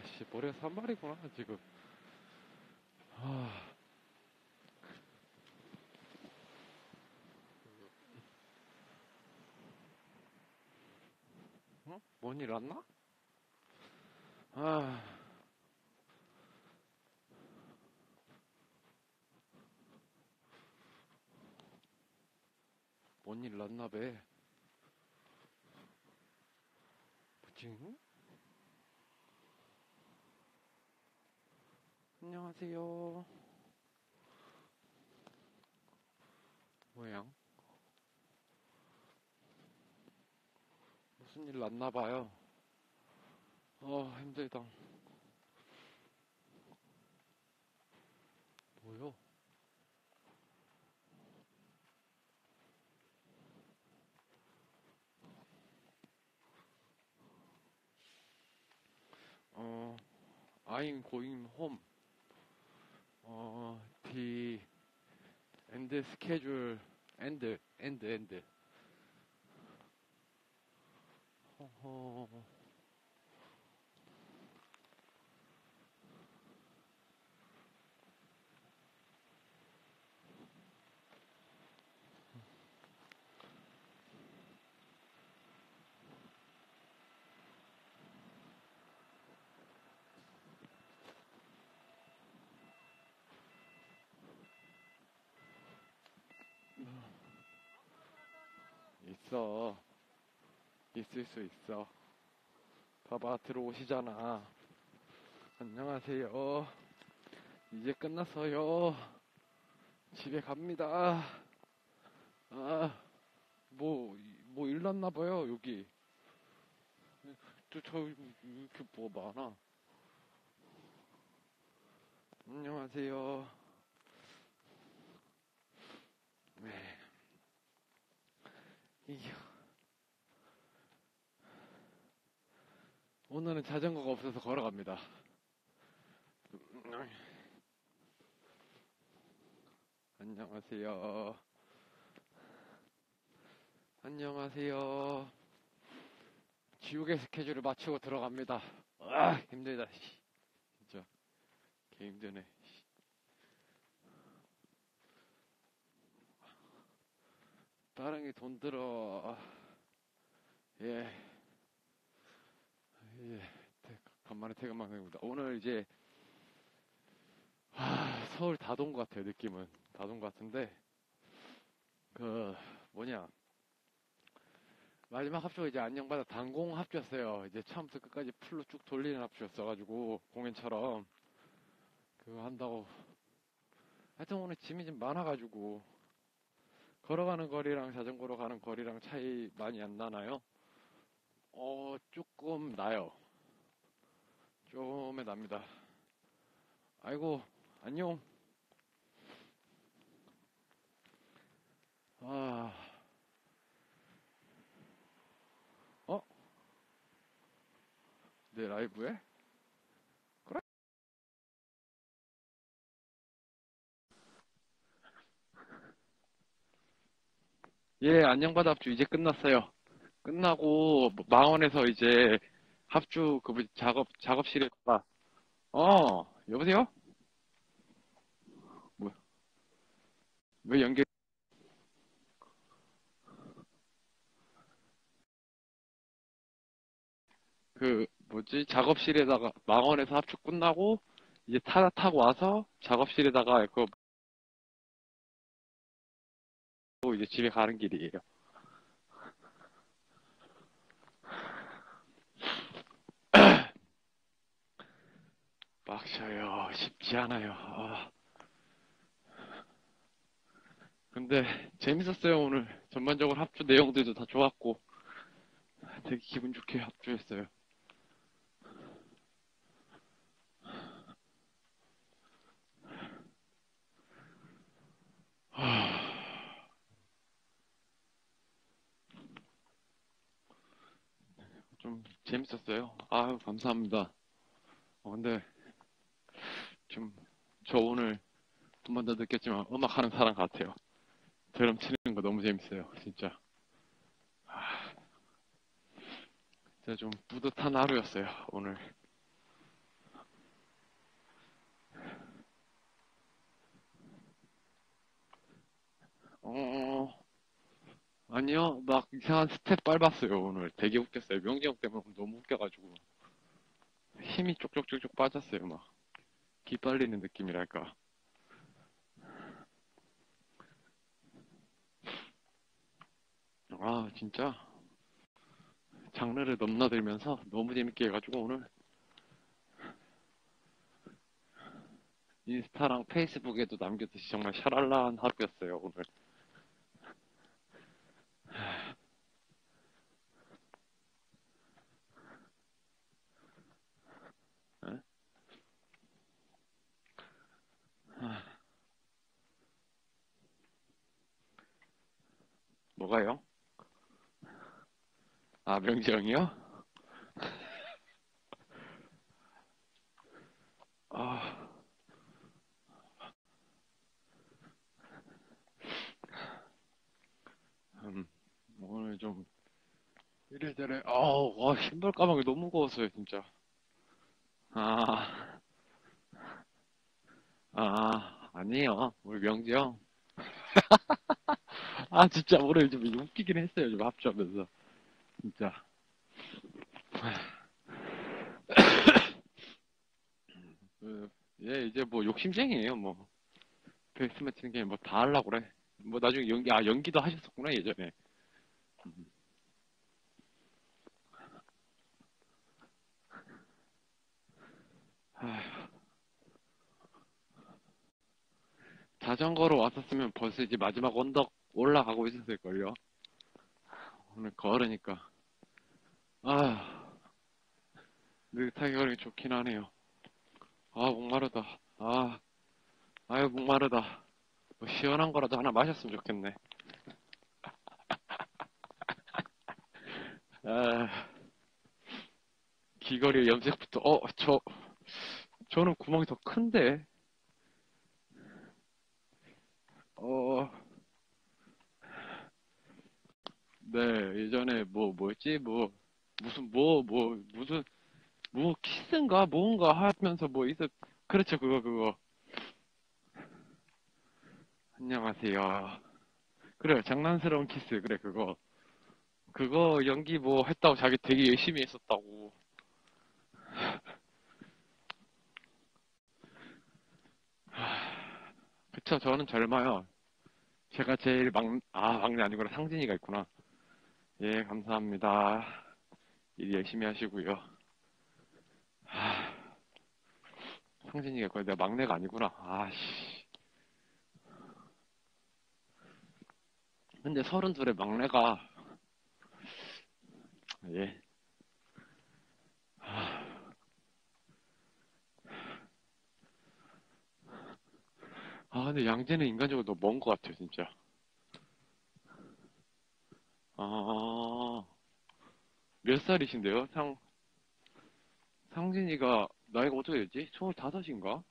씨, 머리가 산발이구나, 지금. 아, 어? 뭔 일 왔나? 아, 뭔 일 났나 봐. 뭐지? 안녕하세요. 뭐야? 무슨 일 났나 봐요. 힘들다. 뭐요? 어, I'm going home. The end schedule end. 허허. 있어. 있을 수 있어. 봐봐, 들어오시잖아. 안녕하세요. 이제 끝났어요. 집에 갑니다. 아, 뭐 일났나 봐요, 여기. 저 이렇게 뭐가 많아. 안녕하세요. 네. 이겨. 오늘은 자전거가 없어서 걸어갑니다. 안녕하세요. 안녕하세요. 지옥의 스케줄을 마치고 들어갑니다. 힘들다. 진짜 개 힘드네. 따릉이 돈 들어. 예, 예. 간만에 퇴근 방송입니다. 오늘 이제 서울 다돈 것 같아요. 느낌은 다돈 것 같은데 그 뭐냐 마지막 합주가 이제 안녕바다 단공 합주였어요. 이제 처음부터 끝까지 풀로 쭉 돌리는 합주였어가지고 공연처럼 그거 한다고. 하여튼 오늘 짐이 좀 많아가지고 걸어가는 거리랑 자전거로 가는 거리랑 차이 많이 안 나나요? 조금 나요. 좀에 납니다. 아이고, 안녕. 아, 어? 내 라이브에? 그래? 예, 안녕바다 합주 이제 끝났어요. 끝나고 망원에서 이제 합주 그 뭐지, 작업실에 가. 여보세요? 뭐, 왜 연결? 그 뭐지, 작업실에다가 망원에서 합주 끝나고 이제 타 타고 와서 작업실에다가 그거 뭐 이제 집에 가는 길이에요. 빡쳐요. 쉽지 않아요. 근데 재밌었어요. 오늘 전반적으로 합주 내용들도 다 좋았고 되게 기분 좋게 합주했어요. 좀 재밌었어요. 아유, 감사합니다. 근데 좀 저 오늘 한 번 더 느꼈지만 음악 하는 사람 같아요. 드럼 치는 거 너무 재밌어요. 진짜. 진짜 좀 뿌듯한 하루였어요. 오늘. 어, 아니요. 막 이상한 스텝 밟았어요, 오늘. 되게 웃겼어요. 명지 형 때문에 너무 웃겨가지고. 힘이 쪽쪽쪽쪽 빠졌어요, 막. 기 빨리는 느낌이랄까. 아, 진짜. 장르를 넘나들면서 너무 재밌게 해가지고 오늘 인스타랑 페이스북에도 남겼듯이 정말 샤랄라한 하루였어요, 오늘. 에? 뭐가요? 아, 명지 형이요? 아, 음, 오늘 좀 이래저래, 와, 신발 가방이 너무 무거웠어요, 진짜. 아, 아니에요. 우리 명지 형. 아, 진짜 오늘 좀 웃기긴 했어요, 좀 합주하면서. 진짜. 얘 이제 뭐 욕심쟁이에요, 뭐. 베이스 맞히는 게 뭐 다 하려고 그래. 뭐 나중에 연기도 하셨었구나, 예전에. 아, 자전거로 왔었으면 벌써 이제 마지막 언덕 올라가고 있었을걸요. 오늘 걸으니까. 아, 느긋하게 걸으니 좋긴 하네요. 아, 목마르다. 아유, 목마르다. 뭐 시원한 거라도 하나 마셨으면 좋겠네. 아, 귀걸이 염색부터, 저는 구멍이 더 큰데. 어, 네, 예전에 뭐였지? 무슨 키스인가? 뭔가 하면서 그렇죠, 그거. 안녕하세요. 그래, 장난스러운 키스, 그래, 그거. 그거 연기 뭐 했다고 자기 되게 열심히 했었다고. 그쵸, 저는 젊어요. 제가 제일 막내 아니구나. 상진이가 있구나. 예, 감사합니다. 일 열심히 하시고요. 상진이가 있고 내가 막내가 아니구나. 아씨. 근데 32에 막내가, 예. 근데 양재는 인간적으로 너무 먼 것 같아요, 진짜. 아, 몇 살이신데요? 상진이가 나이가 어떻게 되지? 25인가?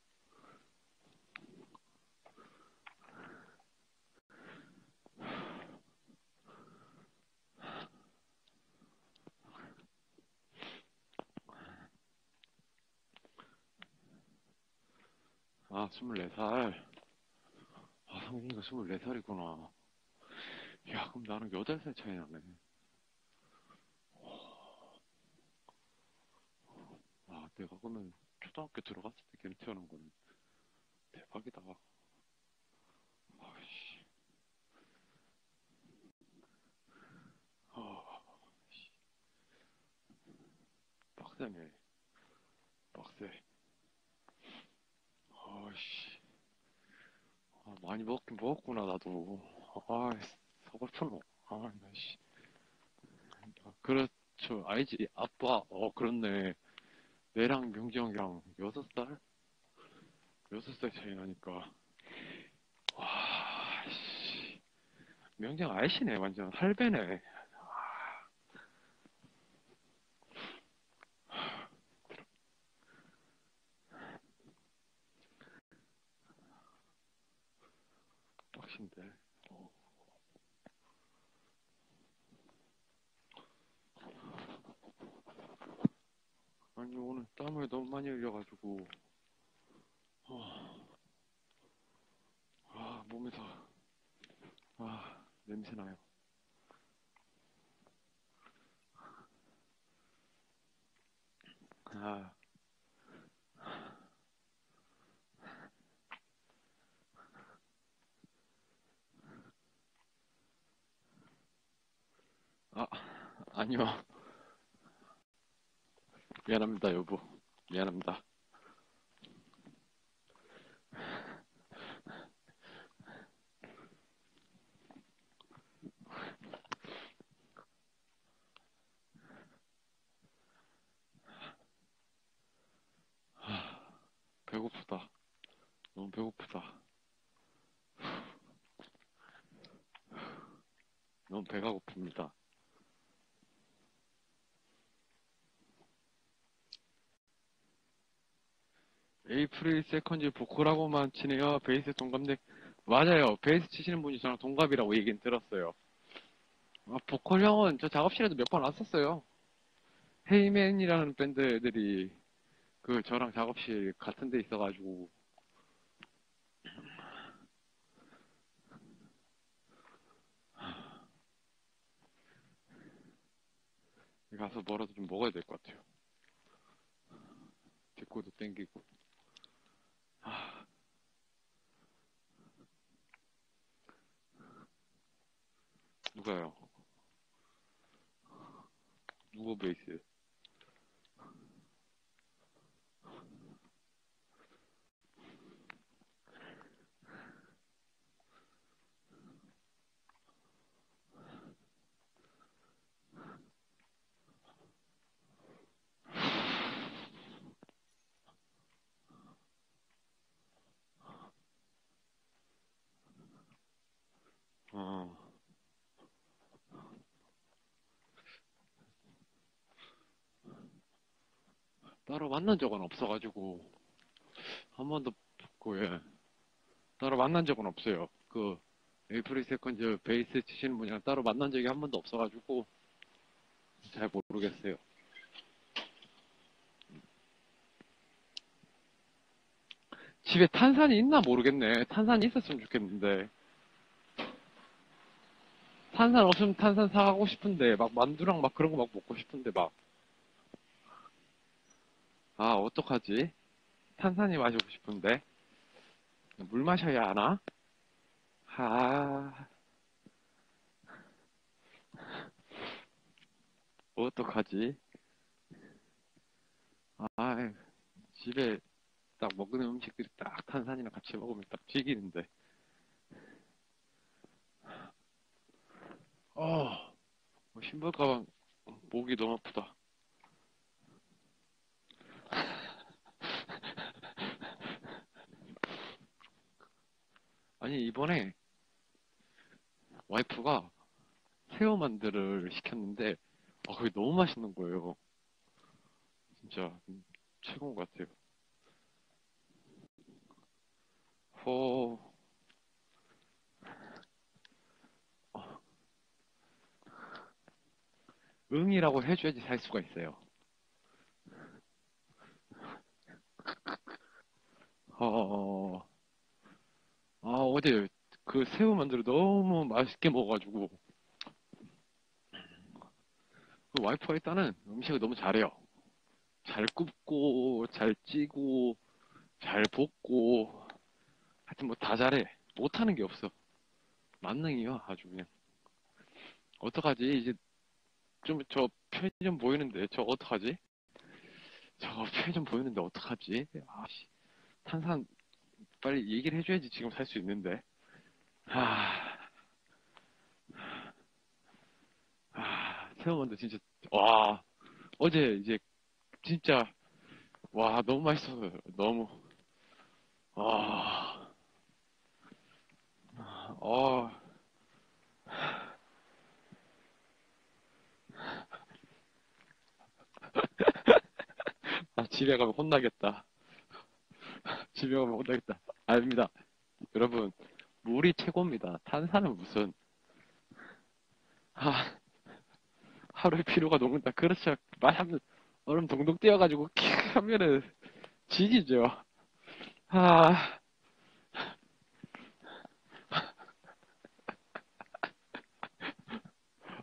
아, 24살. 상진이가 24살이구나. 야, 그럼 나는 8살 차이 나네. 내가 그러면 초등학교 들어갔을 때 걔를 태어난 거는 대박이다. 아이씨, 아, 빡세네. 빡세. 아이씨, 많이 먹긴 먹었구나, 나도. 서글프노. 나 씨. 그렇죠. 알지. 아빠, 그렇네. 내랑 명지 형이랑 6살? 6살 차이 나니까. 와, 씨. 명지 형 알시네, 완전. 할배네. 빡신데. 아니, 오늘 땀을 너무 많이 흘려가지고, 어, 몸에서 냄새나요. 아, 아, 아니요. 미안합니다, 여보. 미안합니다. 배고프다. 너무 배고프다. 너무 배가 고픕니다. 에이프릴 세컨즈 보컬하고만 치네요. 베이스 동갑네. 맞아요. 베이스 치시는 분이 저랑 동갑이라고 얘기는 들었어요. 아, 보컬 형은 저 작업실에도 몇 번 왔었어요. 헤이맨이라는 밴드들이 그 저랑 작업실 같은 데 있어가지고 가서 뭐라도 좀 먹어야 될 것 같아요. 데코도 땡기고. 아, 누가요? 누구 베이스? 어, 따로 만난 적은 없어가지고 한 번도 예, 따로 만난 적은 없어요. 그 에이프릴 세컨즈 베이스 치시는 분이랑 따로 만난 적이 한 번도 없어가지고 잘 모르겠어요. 집에 탄산이 있나 모르겠네. 탄산이 있었으면 좋겠는데. 탄산 없으면 탄산 사가고 싶은데, 막 만두랑 막 그런 거 막 먹고 싶은데, 막. 아, 어떡하지? 탄산이 마시고 싶은데. 물 마셔야 하나? 아, 어떡하지? 아, 집에 딱 먹는 음식들이 딱 탄산이랑 같이 먹으면 딱 튀기는데. 어, 신발 가방 목이 너무 아프다. 아니, 이번에 와이프가 새우 만두를 시켰는데, 그게 너무 맛있는 거예요. 진짜, 최고인 것 같아요. 호, 응이라고 해줘야지 살 수가 있어요. 어, 어제 그 새우 만두를 너무 맛있게 먹어가지고, 그 와이프가 일단은 음식을 너무 잘해요. 잘 굽고, 잘 찌고, 잘 볶고, 하여튼 뭐 다 잘해. 못하는 게 없어. 만능이요, 아주 그냥. 어떡하지? 이제 좀 저 편의점 보이는데, 저 어떡하지? 저 편의점 보이는데 어떡하지? 아씨, 탄산 빨리 얘기를 해줘야지 지금 살 수 있는데. 아, 새우만두 진짜, 와, 어제 이제 진짜, 와, 너무 맛있어서, 너무, 아, 어, 집에 가면 혼나겠다. 집에 가면 혼나겠다. 아닙니다. 여러분, 물이 최고입니다. 탄산은 무슨, 아, 하루의 피로가 녹는다. 그렇죠. 말하면, 얼음 동동 띄어가지고, 킥 하면은, 지지죠. 아,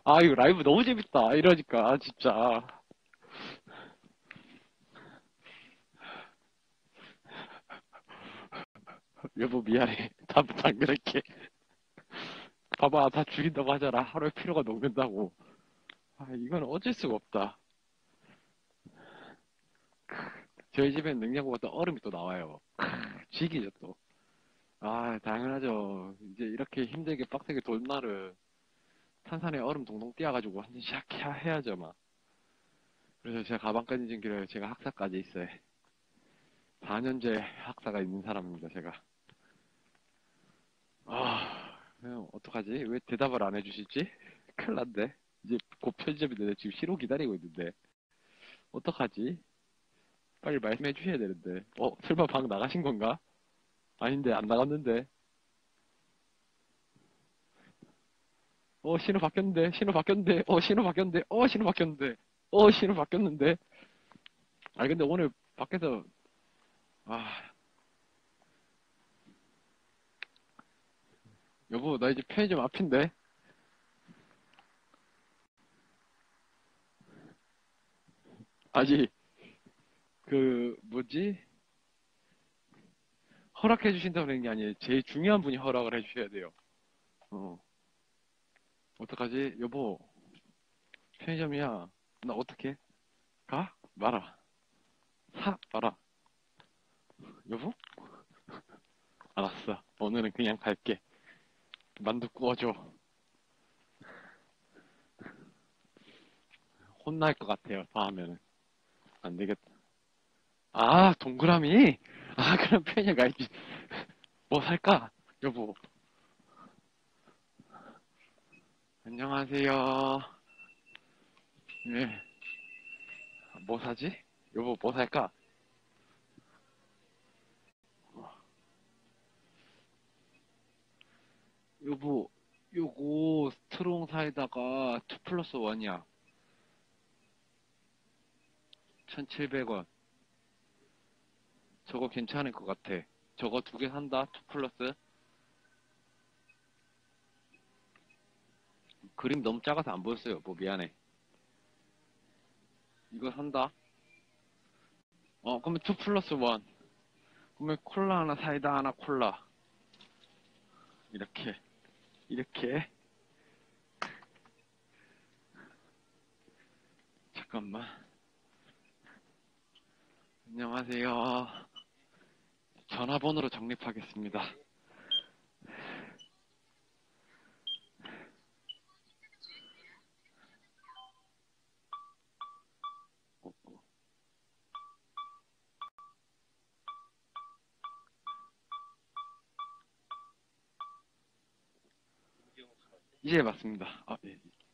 아, 이거 라이브 너무 재밌다. 이러니까, 진짜. 여보, 미안해. 다음부터 안 그럴게. 봐봐, 다 죽인다고 하잖아. 하루에 피로가 녹는다고. 아, 이건 어쩔 수가 없다. 저희 집엔 냉장고가 또 얼음이 또 나와요. 죽이죠, 또. 아, 당연하죠. 이제 이렇게 힘들게 빡세게 돌 날은 탄산에 얼음 동동 띄어가지고 한잔 샥 해야죠, 막. 그래서 제가 가방까지 챙기려요. 제가 학사까지 있어요. 4년제 학사가 있는 사람입니다, 제가. 그냥 어떡하지? 왜 대답을 안 해주시지? 큰일 났네. 이제 곧 편집인데 지금 신호 기다리고 있는데. 어떡하지? 빨리 말씀해 주셔야 되는데. 설마 방 나가신 건가? 아닌데, 안 나갔는데. 신호 바뀌었는데, 신호 바뀌었는데, 신호 바뀌었는데, 신호 바뀌었는데, 신호 바뀌었는데. 아니, 근데 오늘 밖에서, 아, 여보, 나 이제 편의점 앞인데? 아직, 뭐지? 허락해 주신다고 그러는 게 아니에요. 제일 중요한 분이 허락을 해 주셔야 돼요. 어, 어떡하지? 여보, 편의점이야. 나 어떡해? 가? 말아. 말아. 여보? 알았어. 오늘은 그냥 갈게. 만두 구워줘. 혼날 것 같아요, 다음에는. 안 되겠다. 아, 동그라미? 아, 그럼 편의점 가야지. 뭐 살까? 여보. 안녕하세요. 예. 뭐 사지? 여보, 뭐 살까? 여보, 요거 스트롱 사이다가 2 플러스 1이야. 1,700원. 저거 괜찮을 것 같아. 저거 2개 산다? 2 플러스? 그림 너무 작아서 안 보였어요. 뭐 미안해. 이거 산다? 그러면 2 플러스 1. 그러면 콜라 하나, 사이다 하나, 콜라. 이렇게. 이렇게. 잠깐만. 안녕하세요. 전화번호로 적립하겠습니다. 이제 맞습니다. 예.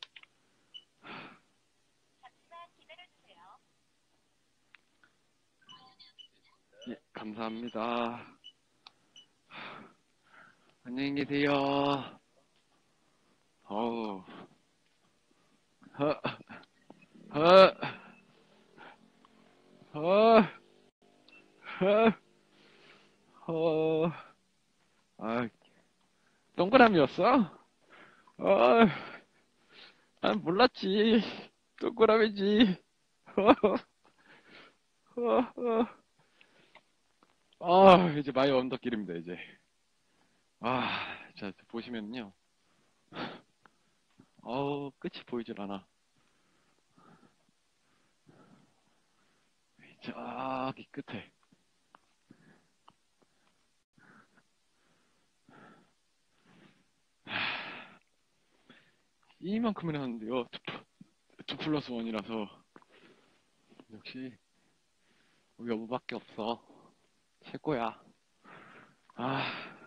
예, 감사합니다. 안녕히 계세요. 어우, 허, 허, 허, 허, 허. 아, 동그라미였어? 어, 난 몰랐지. 동그라미지. 이제 마이 언덕길입니다, 이제. 자, 보시면요. 끝이 보이질 않아. 저기 끝에. 이만큼이나 하는데요. 2 플러스 1이라서. 역시, 우리 여보밖에 없어. 최고야. 아,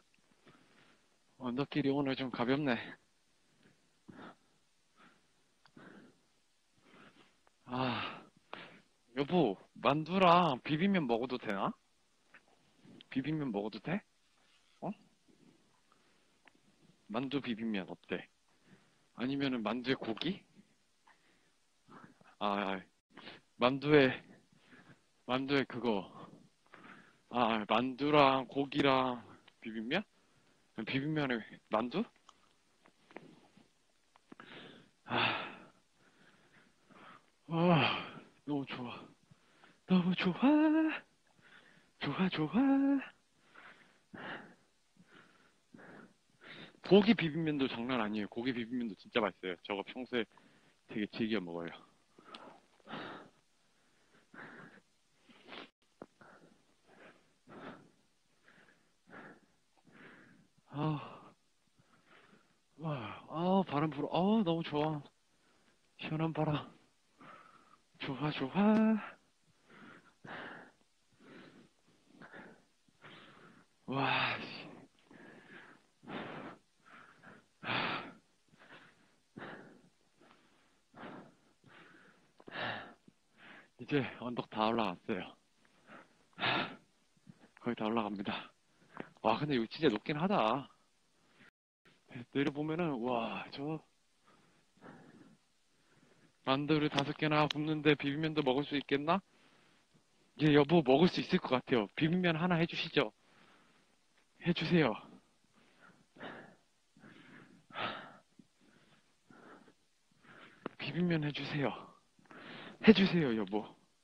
언덕길이 오늘 좀 가볍네. 아, 여보, 만두랑 비빔면 먹어도 되나? 비빔면 먹어도 돼? 어? 만두 비빔면 어때? 아니면은 만두에 고기? 아, 만두에, 만두에 그거. 만두랑 고기랑 비빔면? 비빔면에 만두? 아, 너무 좋아. 너무 좋아. 좋아, 좋아. 고기 비빔면도 장난 아니에요. 고기 비빔면도 진짜 맛있어요. 저거 평소에 되게 즐겨 먹어요. 아, 바람 불어. 너무 좋아. 시원한 바람. 좋아, 좋아. 와, 씨. 이제 언덕 다 올라갔어요. 거의 다 올라갑니다. 와, 근데 여기 진짜 높긴 하다. 내려보면은, 와, 저, 만두를 5개나 굽는데 비빔면도 먹을 수 있겠나? 이제 여보 먹을 수 있을 것 같아요. 비빔면 하나 해주시죠. 해주세요. 비빔면 해주세요. 해주세요, 여보.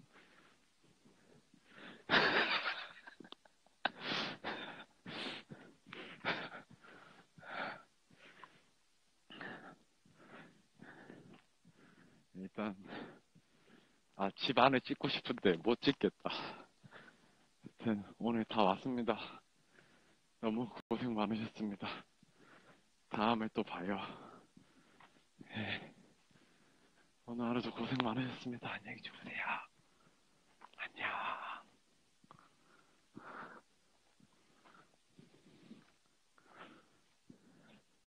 일단, 집 안에 찍고 싶은데 못 찍겠다. 하여튼, 오늘 다 왔습니다. 너무 고생 많으셨습니다. 다음에 또 봐요. 예. 오늘 하루도 고생 많으셨습니다. 안녕히 주무세요. 안녕.